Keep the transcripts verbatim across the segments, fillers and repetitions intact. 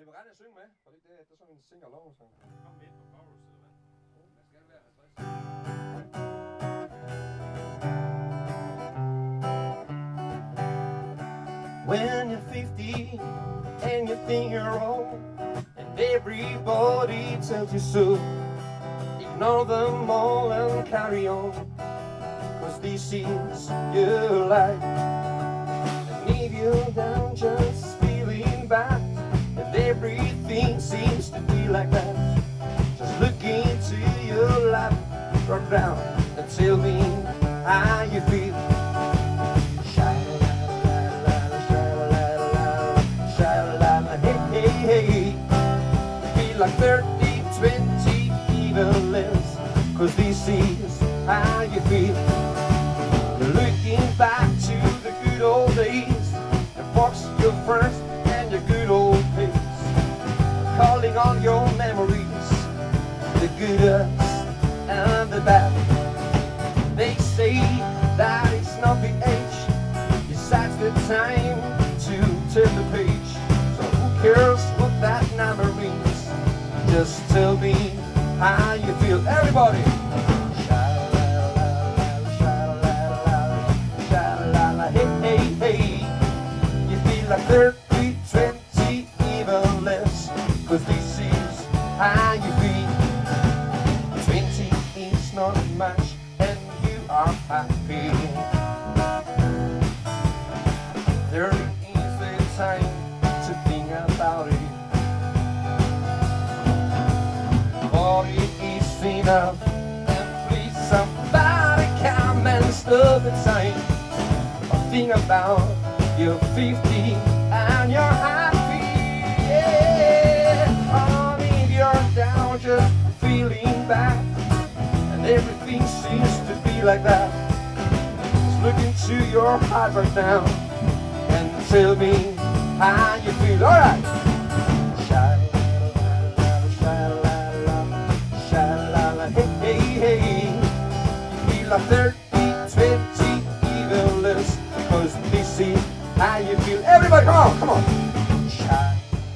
I vil rette at synge med, for det, det, det er sådan en sing-along-sang. Kom med på chorus, eller hvad? Det skal være halvtreds. When you're fifty and you think you're old, and everybody tells you so, ignore them all and carry on, cause this is your life. And if you're down just feeling bad, and everything seems to be like that, just look into your life, drop down and tell me how you feel. Like thirty, twenty, even less, cause this is how you feel. You're looking back to the good old days, and box your friends and your good old pace, calling on your memories, the good us and the bad. They say that it's not the age, besides the time to turn the page. So who cares what that number means? Just tell me how you feel, everybody. Hey, hey, hey. You feel like thirty, twenty, even less, cause this is how you feel. Twenty is not much, and you are happy. Thirty is the time to think about it. Is enough, and please somebody come and stop the time. Think about you're fifty and you're happy, yeah. Oh, if you're down just feeling bad, and everything seems to be like that, just look into your heart right now and tell me how you feel. Alright. Like thirty, twenty, even less, cause this is how you feel. Everybody, come on, come on. Shine.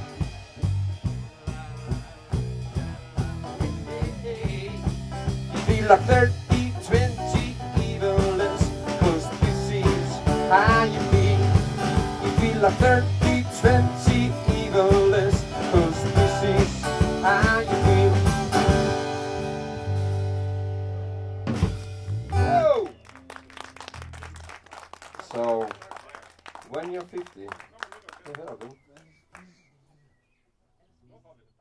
You feel like thirty, twenty, even less, cause this is how you feel. You feel like thirty, twenty, even less, cause this is how you feel. So, when you're fifty, you have them.